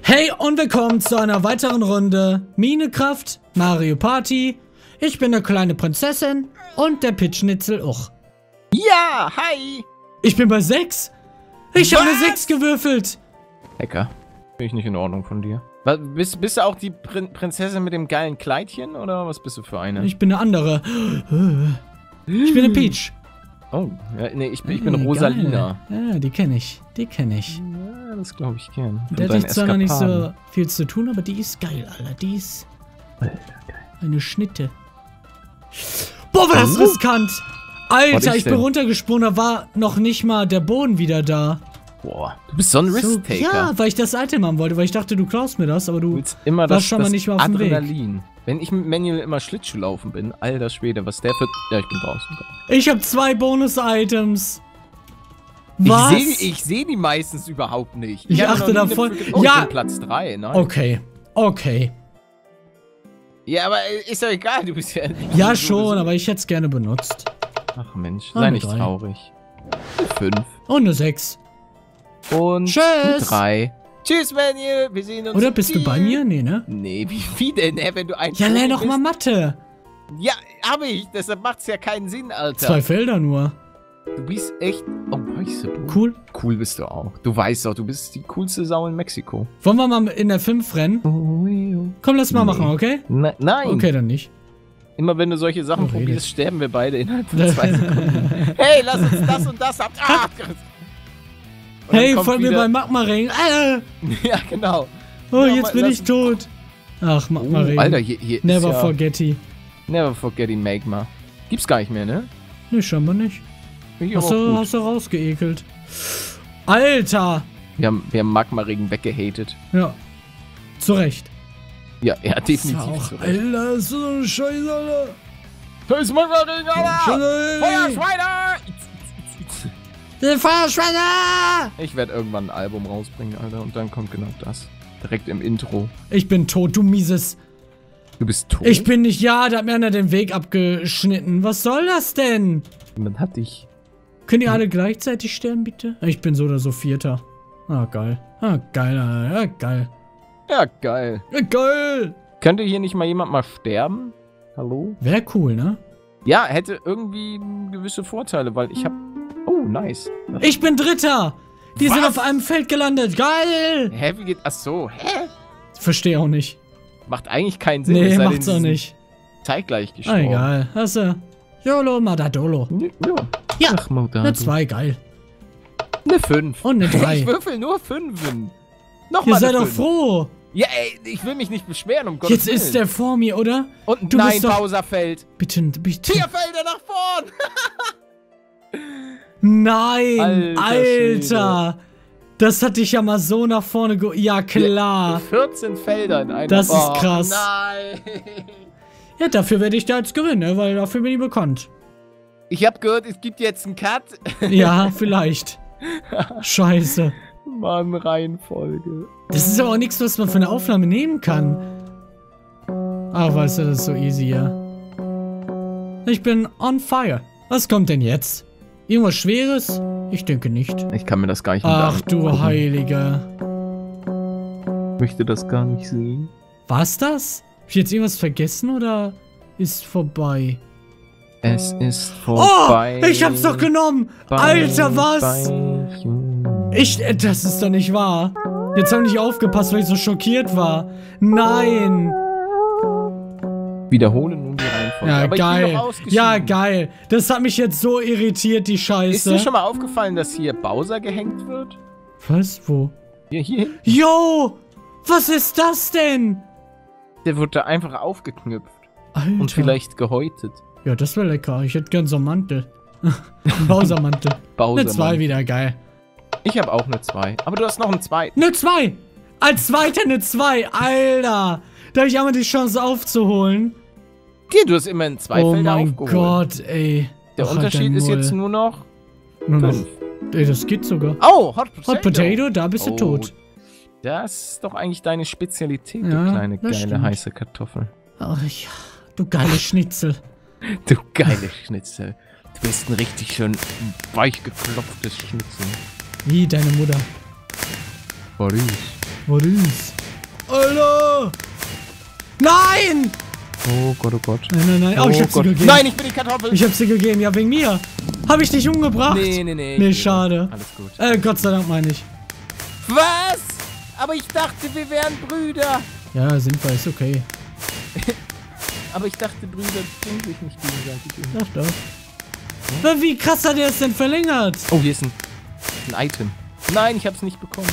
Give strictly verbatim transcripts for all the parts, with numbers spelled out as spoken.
Hey und willkommen zu einer weiteren Runde Minecraft Mario Party. Ich bin eine kleine Prinzessin und der Pitschnitzel auch. Ja, hi! Ich bin bei sechs. Ich habe eine sechs gewürfelt. Hacker. Bin ich nicht in Ordnung von dir. Was, bist, bist du auch die Prin Prinzessin mit dem geilen Kleidchen oder was bist du für eine? Ich bin eine andere. Ich bin eine Peach. Oh, ja, nee, ich bin, ich bin Hey, Rosalina. geil. Ja, die kenne ich. Die kenne ich. Ja, das glaube ich gern. Mit der hatte ich zwar noch nicht so viel zu tun, aber die ist geil, Alter. Die ist Alter, geil. eine Schnitte. Boah, war das riskant! Alter, ich bin runtergesprungen, da war noch nicht mal der Boden wieder da. Boah, du bist so ein Risk-Taker. Ja, weil ich das Item haben wollte, weil ich dachte, du klaust mir das, aber du, du willst immer warst das, schon mal das nicht mehr auf dem Weg. Adrenalin. Wenn ich mit Manuel immer Schlittschuh laufen bin, alter Schwede, was der für... Ja, ich bin draußen. Ich habe zwei Bonus-Items. Was? Ich sehe ich seh die meistens überhaupt nicht. Ich, ich achte da voll... Oh, ja! Ich bin Platz drei, nein. Okay, okay. Ja, aber ist doch egal, du bist ja... Ja schon, aber ich hätte es gerne benutzt. Ach Mensch, Ah, sei eine nicht drei. traurig. Fünf. Und eine sechs. Und Tschüss. eine drei. Tschüss, Manuel, wir sehen uns. Oder bist du bei mir? Nee, ne? Nee, wie, wie denn, hä, wenn du ein... Ja, lern doch bist? mal Mathe. Ja, hab ich, deshalb macht's ja keinen Sinn, Alter. Zwei Felder nur. Du bist echt... Oh, weißt du, Cool. Cool bist du auch. Du weißt doch, du bist die coolste Sau in Mexiko. Wollen wir mal in der fünf rennen? Komm, lass mal Nee. machen, okay? Ne, nein. Okay, dann nicht. Immer wenn du solche Sachen Oh, probierst, redet. sterben wir beide innerhalb von zwei Sekunden. Hey, lass uns das und das ab. Ah! Und dann Hey, kommt folg mir wieder- bei Magma-Ring. Äh. Ja, genau. Oh, Ja, jetzt mal- bin lass ich uns- tot. Ach, Magma-Ring. Oh, Alter, hier, hier Never ist ja forgetty. Never forgetting Magma. Gibt's gar nicht mehr, ne? Nee, scheinbar nicht. Finde ich Hast aber auch du, gut. hast du rausgeekelt. Alter! Wir haben, wir haben Magma-Regen weggehatet. Ja. Zu Recht. Ja, ja, Das definitiv. war auch, zu Recht. Alter, ist so eine Scheiße, Alter. Da ist Magma-Regen, Alter! Scheiße. Feuerschweine! Die Feuerschweine! Ich werde irgendwann ein Album rausbringen, Alter, und dann kommt genau das. Direkt im Intro. Ich bin tot, du mieses. Du bist tot? Ich bin nicht, ja, da hat mir einer den Weg abgeschnitten. Was soll das denn? Man hat dich... Können die alle gleichzeitig sterben, bitte? Ich bin so oder so Vierter. Ah, geil. Ah, geil, Alter. Ja, geil. Ja, geil. Ja, geil! Könnte hier nicht mal jemand mal sterben? Hallo? Wäre cool, ne? Ja, hätte irgendwie gewisse Vorteile, weil ich hab... Oh, nice. Ich bin Dritter! Die sind Was? auf einem Feld gelandet. Geil! Hä, wie geht... Ach so, hä? Verstehe auch nicht. Macht eigentlich keinen Sinn. Nee, es sei denn, macht's sie auch sind nicht. Zeitgleich Ah, gestorben. egal. Hast du. YOLO Madadolo. Ja. Ja, Ach, Modado. eine zwei, geil. Eine fünf. Und eine drei. Ich würfel nur Fünfen. Nochmal Ihr eine seid doch fünf. froh. Ja, ey, ich will mich nicht beschweren, um Gottes Jetzt Willen. ist der vor mir, oder? Und ein Du Nein, bist doch- Bowser fällt. Bitte, bitte. Vier Felder nach vorn. Nein, Alter Alter. Das hat dich ja mal so nach vorne ge... Ja, klar. vierzehn Felder in einer... Das ist Oh, krass. Nein. Ja, dafür werde ich da jetzt gewinnen, ne? Weil dafür bin ich bekannt. Ich hab gehört, es gibt jetzt einen Cut. Ja, vielleicht. Scheiße. Mann, Reihenfolge. Das ist aber auch nichts, was man für eine Aufnahme nehmen kann. Ach, weißt du, das ist so easy, ja. Ich bin on fire. Was kommt denn jetzt? Irgendwas Schweres? Ich denke nicht. Ich kann mir das gar nicht Ach du angucken. Heiliger. Ich möchte das gar nicht sehen. War's das? Hab ich jetzt irgendwas vergessen oder ist vorbei? Es ist Oh! vorbei. Ich hab's doch genommen! Bye, Alter, was? bye. Ich. äh, Das ist doch nicht wahr. Jetzt habe ich nicht aufgepasst, weil ich so schockiert war. Nein! Wiederholen nun die Reihenfolge. Ja, Aber ich bin geil. doch ausgeschieden. Ja, geil. Das hat mich jetzt so irritiert, die Ist Scheiße. dir schon mal aufgefallen, dass hier Bowser gehängt wird? Was? Wo? Hier, hier hinten. Yo! Was ist das denn? Der wird da einfach aufgeknüpft. Alter. Und vielleicht gehäutet. Ja, das wäre lecker. Ich hätte gern so einen Mantel. Ein Bowser-Mantel. Bowser, Eine zwei Mann. wieder, geil. Ich habe auch eine zwei. Aber du hast noch einen zweiten. Eine zwei! Als Zweiter eine zwei, Alter! Da habe ich einmal die Chance aufzuholen. Hier, du hast immerhin zwei Oh Felder mein aufgeholt. Gott, ey. Der Ach, halt Unterschied dein ist Maul. jetzt nur noch Nur noch. fünf. Ey, das geht sogar. Oh, Hot Potato. Hot Potato, da bist du Oh, tot. Das ist doch eigentlich deine Spezialität, du Ja, kleine, das geile, stimmt. heiße Kartoffel. Ach ja, du geile Schnitzel. Du geile Schnitzel. Du bist ein richtig schön weich geklopftes Schnitzel. Wie deine Mutter. Boris. Boris. Alter! Nein! Oh Gott, oh Gott. Nein, nein, nein. Oh, oh ich hab sie Gott. gegeben. Nein, ich bin die Kartoffel. Ich hab sie gegeben, ja, wegen mir. Hab ich dich umgebracht? Nee, nee, nee. Nee, schade. Alles gut. Äh, Gott sei Dank meine ich. Was? Aber ich dachte, wir wären Brüder. Ja, sind wir, ist okay. Aber ich dachte, Brüder bringen sich nicht gegenseitig um. Doch, doch. Ja? Wie krass hat er es denn verlängert? Oh, hier ist ein, ein Item. Nein, ich hab's nicht bekommen.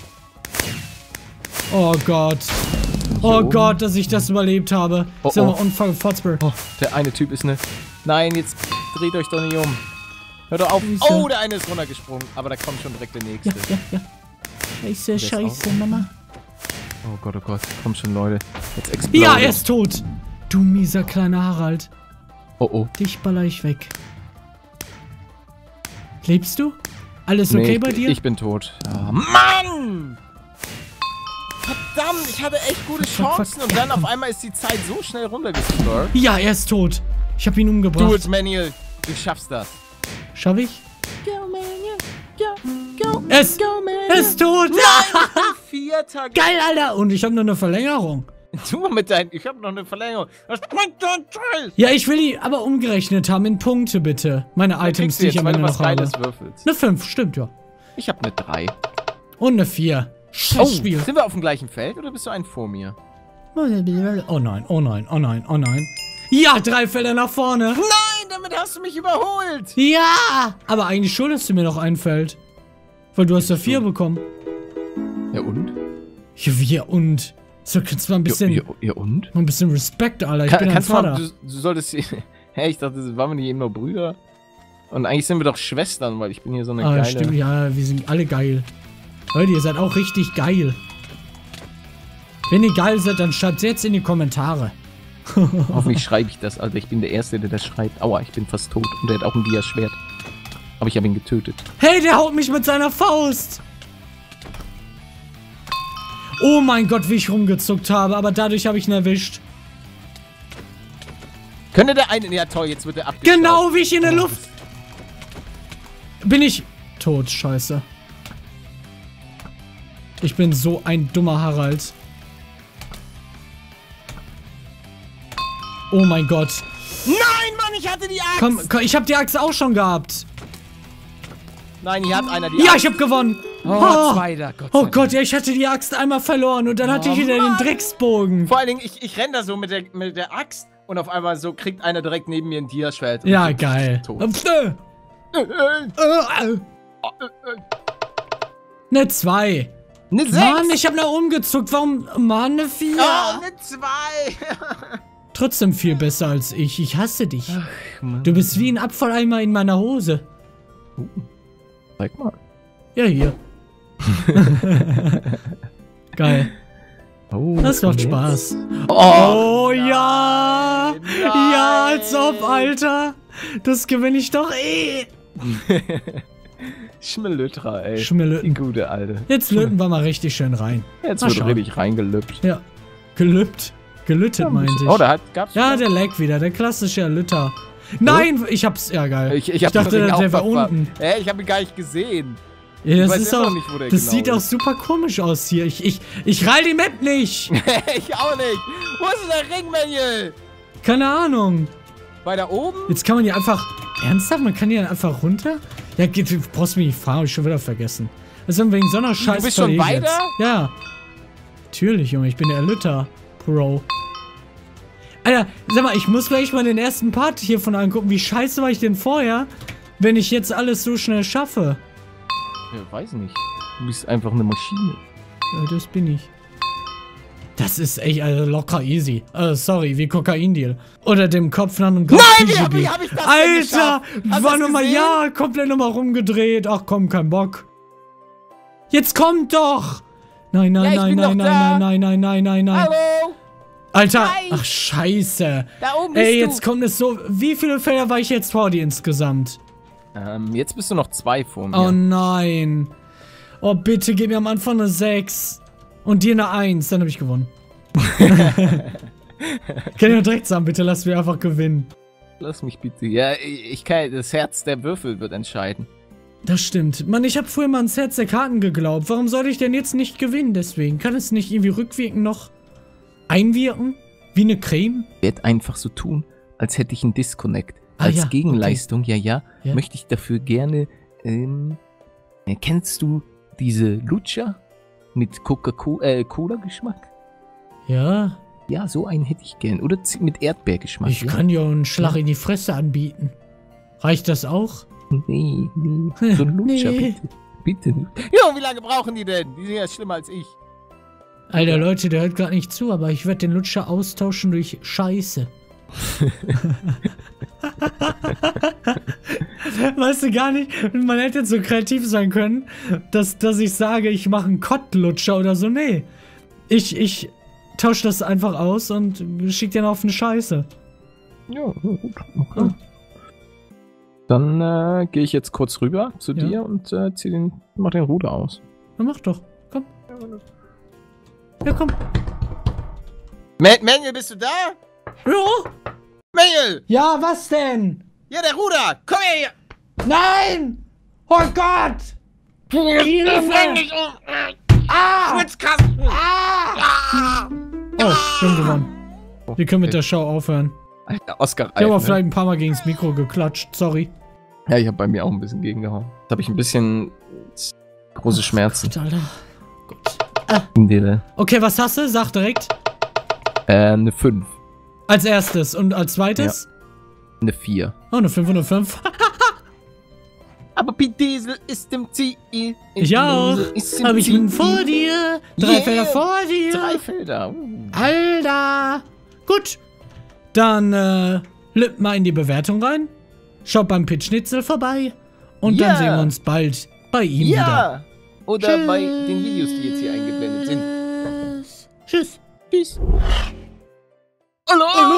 Oh Gott. Oh Gott, dass ich das überlebt habe. Oh, Sag mal, oh. Unfall, Fotzberg. Oh, der eine Typ ist ne... Nein, jetzt dreht euch doch nicht um. Hör doch auf. Wieso? Oh, der eine ist runtergesprungen. Aber da kommt schon direkt der nächste. Ja, ja, ja. Scheiße, ist scheiße, auch- Mama. Oh Gott, oh Gott. Kommt schon, Leute. Jetzt explodiert. Ja, er ist tot. Du mieser kleiner Harald. Oh, oh. Dich baller ich weg. Lebst du? Alles okay Nee, bei ich, dir? Ich bin tot. Ja. Mann! Verdammt, ich hatte echt gute Fuck, fuck, Chancen fuck. und dann auf einmal ist die Zeit so schnell runtergescrollt. Ja, er ist tot. Ich habe ihn umgebracht. Do it, Manuel. Du schaffst das. Schaff ich? Go, Manuel. Go, go, Es go, Er ist tot. Vierter. Geil, Alter. Und ich habe noch eine Verlängerung. Tu mal mit deinen... Ich hab noch eine Verlängerung. Das bringt doch Scheiß. Ja, ich will die aber umgerechnet haben in Punkte, bitte. Meine Items, Kriegst du die ich jetzt, am weil Ende du was noch habe. Geiles würfelst. Eine fünf, stimmt, ja. Ich hab eine drei. Und eine vier. Oh, Scheiß Spiel. sind wir auf dem gleichen Feld oder bist du ein vor mir? Oh nein, oh nein, oh nein, oh nein. Ja, drei Felder nach vorne. Nein, damit hast du mich überholt. Ja, aber eigentlich schuldest du mir noch ein Feld. Weil du hast ja vier bekommen. Ja und? Ja, wie und? So, kannst du mal ein bisschen, Ja, ja, ja und? mal ein bisschen Respekt, Alter. Ich Kann, bin dein kannst du, Vater. mal, du, du solltest... Hä, ich dachte, waren wir nicht eben nur Brüder? Und eigentlich sind wir doch Schwestern, weil ich bin hier so eine Ah, geile... stimmt, ja, wir sind alle geil. Leute, ihr seid auch richtig geil. Wenn ihr geil seid, dann schreibt's jetzt in die Kommentare. Hoffentlich schreibe ich das, Alter. Ich bin der Erste, der das schreibt. Aua, ich bin fast tot. Und der hat auch ein Dia-Schwert. Aber ich habe ihn getötet. Hey, der haut mich mit seiner Faust. Oh mein Gott, wie ich rumgezuckt habe, aber dadurch habe ich ihn erwischt. Könnte der eine... Ja toll, jetzt wird er abgeschaut. Genau, wie ich in der Luft... Bin ich tot, scheiße. Ich bin so ein dummer Harald. Oh mein Gott. Nein, Mann, ich hatte die Axt! Komm, komm, ich habe die Axt auch schon gehabt. Nein, hier hat einer die Ja, Axt. ich habe gewonnen. Oh, zweiter, Gott sei Oh Dank. Gott, ja, ich hatte die Axt einmal verloren und dann hatte ich Oh, wieder Mann. den Drecksbogen. Vor allen Dingen, ich, ich renn da so mit der, mit der Axt und auf einmal so kriegt einer direkt neben mir ein Dia-Schwert. und Ja, ich bin geil. tot. Äh, Äh, äh, äh, äh. oh, äh, äh. Ne zwei. Eine sechs. Mann, ich habe nach oben gezuckt. Warum? Mann, eine vier. Oh, eine zwei. Trotzdem viel besser als ich. Ich hasse dich. Mann. Du bist wie ein Abfalleimer in meiner Hose. Zeig mal. Ja, hier. Geil. Oh, Das macht jetzt. Spaß. Oh, Oh ja. nein. Ja, als ob, Alter. Das gewinne ich doch eh. Schmelötra, ey. Die Schmelöten. gute Alte. Jetzt löten wir mal richtig schön rein. Jetzt Mal wird schauen. richtig reingelüppt. Ja. Gelüppt. Gelüttet, meinte ich. Oh, da hat, gab's Ja, schon. der Lag wieder. Der klassische Lütter. Nein, ich hab's. Ja, geil. Ich, ich, hab dachte, den der auch wäre verpasst. unten. Hä, ich hab ihn gar nicht gesehen. Ja, das weiß ist immer auch. nicht, wo der das genau sieht auch ist. super komisch aus hier. Ich, ich, ich rall die Map nicht. Ich auch nicht. Wo ist denn der Ringmanual? Keine Ahnung. Weiter oben? Jetzt kann man hier einfach. Ernsthaft? Man kann hier einfach runter? Ja, geht, du brauchst mich nicht fragen, hab ich schon wieder vergessen. Das ist wegen so einer Scheiße. bist schon weiter? Ja. Natürlich, Junge, ich bin der Lütter Pro. Alter, sag mal, ich muss gleich mal den ersten Part hiervon angucken. Wie scheiße war ich denn vorher, wenn ich jetzt alles so schnell schaffe? Ja, weiß nicht. Du bist einfach eine Maschine. Ja, das bin ich. Das ist echt also locker easy. Also, sorry, wie Kokain-Deal. Oder dem Kopf nach einem Nein, wie P G hab B. ich, hab ich das denn Alter, geschafft? Hast du war das nochmal, gesehen? ja, komplett nochmal rumgedreht. Ach komm, kein Bock. Jetzt kommt doch! Nein, Ja, nein, ich nein, bin nein, doch nein, da. nein, nein, nein, nein, nein. Hallo? Alter, Nein. ach scheiße. Da oben bist Ey, du. jetzt kommt es so. Wie viele Felder war ich jetzt vor dir insgesamt? Ähm, jetzt bist du noch zwei vor mir. Oh nein. Oh, bitte gib mir am Anfang eine sechs. Und dir eine eins, dann habe ich gewonnen. Kann ich direkt sagen, bitte lass mich einfach gewinnen. Lass mich bitte. Ja, ich kann. Das Herz der Würfel wird entscheiden. Das stimmt. Mann, ich habe früher mal ans Herz der Karten geglaubt. Warum soll ich denn jetzt nicht gewinnen deswegen? Kann es nicht irgendwie rückwirkend noch einwirken? Wie eine Creme? Ich werde einfach so tun, als hätte ich einen Disconnect. Ah, Als ja, Gegenleistung, okay. ja, ja, Ja. möchte ich dafür gerne, ähm, äh, kennst du diese Lutscher mit Coca-Cola, äh, Cola-Geschmack? Ja. Ja, so einen hätte ich gern. Oder z- mit Erdbeergeschmack. Ich ja? kann dir einen Schlag in die Fresse anbieten. Reicht das auch? Nee, nee. So ein Lutscher, Nee. bitte. Bitte. Jo, wie lange brauchen die denn? Die sind ja schlimmer als ich. Alter, Leute, der hört gerade nicht zu, aber ich werde den Lutscher austauschen durch Scheiße. Weißt du gar nicht, man hätte jetzt so kreativ sein können, dass, dass ich sage, ich mache einen Kottlutscher oder so. Nee. Ich, ich tausche das einfach aus und schick den auf eine Scheiße. Ja, gut. Okay. Dann äh, gehe ich jetzt kurz rüber zu Ja. dir und äh, zieh den, mach den Ruder aus. Na, mach doch. Komm. Ja, komm. Man Manuel, bist du da? Ja? Manuel! Ja, was denn? Ja, der Ruder! Komm her! Nein! Oh Gott! Hilfe! Ah! Schwitzkasten! Ah! Oh, wir haben gewonnen. Wir können mit der Show aufhören. Alter, Oscar Ich habe auch ne? vielleicht ein paar Mal gegen das Mikro geklatscht, sorry. Ja, ich habe bei mir auch ein bisschen gegengehauen. Da habe ich ein bisschen große Schmerzen. Gut, Alter. Gut. In dir. Okay, was hast du? Sag direkt. Äh, eine fünf. Als erstes und als zweites? Eine vier. Oh, eine fünf und eine fünf. Aber Pete Diesel ist im Ziel. Ich auch. Aber ich bin vor dir. Drei Yeah. Felder vor dir. Drei Felder. Uh. Alter. Gut. Dann, äh, lüpp mal in die Bewertung rein. Schaut beim Pitschnitzel vorbei. Und dann Ja. sehen wir uns bald bei ihm wieder. Ja. Oder bei den Videos, die jetzt hier eingeblendet sind. Tschüss. Tschüss. Hallo.